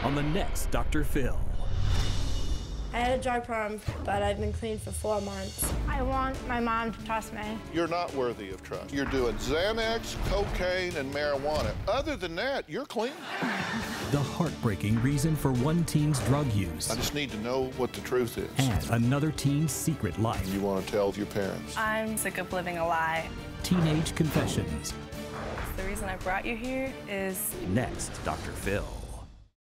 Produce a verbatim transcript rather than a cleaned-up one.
on the next Doctor Phil. I had a drug problem, but I've been clean for four months. I want my mom to trust me. You're not worthy of trust. You're doing Xanax, cocaine, and marijuana. Other than that, you're clean. The heartbreaking reason for one teen's drug use. I just need to know what the truth is. And another teen's secret life. You want to tell your parents. I'm sick of living a lie. Teenage Confessions. The reason I brought you here is... Next, Doctor Phil.